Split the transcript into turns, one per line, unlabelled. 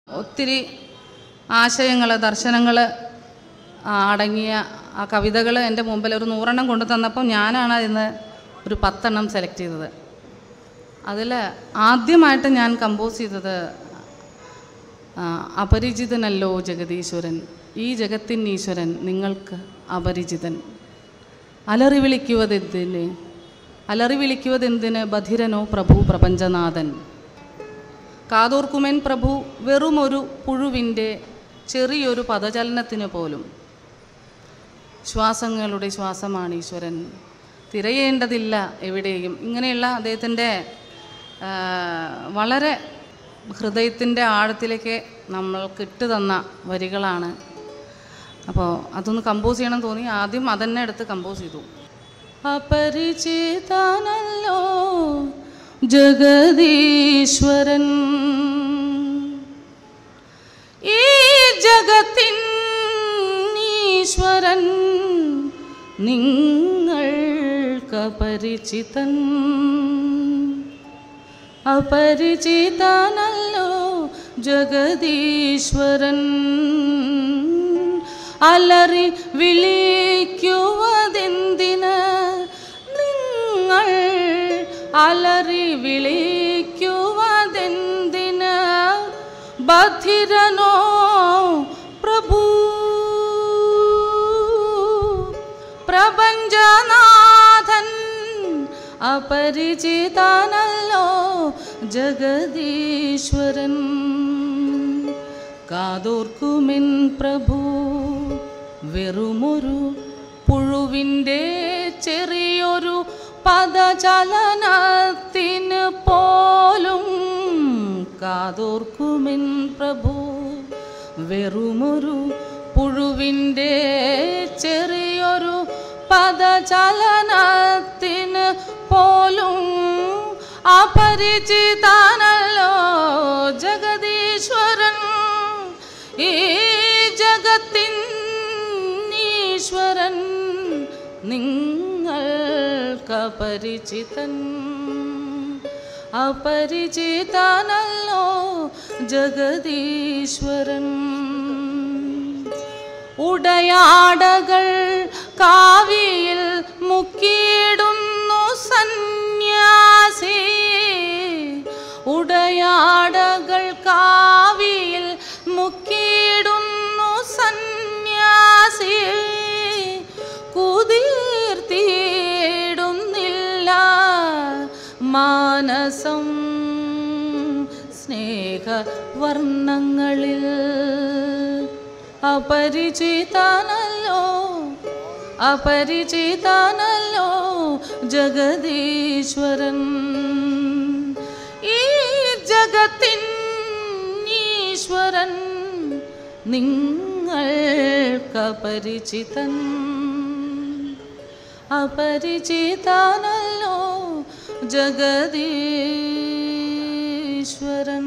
ഒത്തിരി ആശയങ്ങൾ, ദർശനങ്ങൾ അടങ്ങിയ ആ കവിതകൾ എൻ്റെ മുമ്പിൽ ഒരു 100 കൊണ്ടു തന്നപ്പോൾ ഞാനാണ് ഇന്ന് ഒരു 10 സെലക്ട് ചെയ്തത്. അതിൽ ആദ്യമായിട്ട് ഞാൻ കമ്പോസ് ചെയ്തത് അപരിചിതനല്ലോ ജഗദീശ്വരൻ, ഈ ജഗത്തിൻ ഈശ്വരൻ നിങ്ങൾക്ക് അപരിചിതൻ. അലറി വിളിക്കുവതെന്തിന് ബധിരനോ പ്രഭു പ്രപഞ്ചനാഥൻ. കാതോർക്കുമെൻ പ്രഭു വെറുമൊരു പുഴുവിൻ്റെ ചെറിയൊരു പദചലനത്തിന് പോലും. ശ്വാസങ്ങളുടെ ശ്വാസമാണ് ഈശ്വരൻ, തിരയേണ്ടതില്ല എവിടെയും. ഇങ്ങനെയുള്ള അദ്ദേഹത്തിൻ്റെ വളരെ ഹൃദയത്തിൻ്റെ ആഴത്തിലേക്ക് നമ്മൾക്ക് ഇട്ട് തന്ന വരികളാണ്. അപ്പോൾ അതൊന്ന് കമ്പോസ് ചെയ്യണം തോന്നി. ആദ്യം അതന്നെ എടുത്ത് കമ്പോസ് ചെയ്തു. അപരിചിതനല്ലോ ജഗദീശ്വരൻ, ഈ ജഗത്തിൻ ഈശ്വരൻ നിങ്ങൾക്കപരിചിതൻ. അപരിചിതനല്ലോ ജഗദീശ്വരൻ, അലറി വിളിക്കുവതെന്തിന് നിങ്ങൾ, അലറി വിളിക്കുവതെന്തിന് ബധിരനോ പ്രഭു പ്രപഞ്ചനാഥൻ. അപരിചിതനല്ലോ ജഗദീശ്വരൻ, കാതോർക്കുമെൻ പ്രഭു വെറുമൊരു പുഴുവിൻ്റെ ചെറിയൊരു പദചലനത്തിന് പോലും. കാതോർക്കുമെൻ പ്രഭു വെറുമൊരു പുഴുവിൻ്റെ ചെറിയൊരു പദചലനത്തിന് പോലും. അപരിചിതനല്ലോ ജഗദീശ്വരൻ, ഈ ജഗത്തിൻ ഈശ്വരൻ നിങ്ങൾക്കപരിചിതൻ. അപരിചിതനല്ലോ ജഗദീശ്വരൻ. ഉടയാടകൾ കാവിയിൽ മുക്കിയിടുന്നു സന്യാസി, ഉടയാടകൾ കാവിയിൽ മുക്കിയിടുന്നു സന്യാസി. കുതിർത്തിയിടുന്നില്ല മാനസം സ്നേഹവർണ്ണങ്ങളിൽ. അപരിചിതനല്ലോ അപരിചിതനല്ലോ ജഗദീശ്വരൻ, ഈ ജഗത്തിൻ ഈശ്വരൻ നിങ്ങൾക്കപരിചിതൻ. അപരിചിതനല്ലോ ജഗദീശ്വരൻ.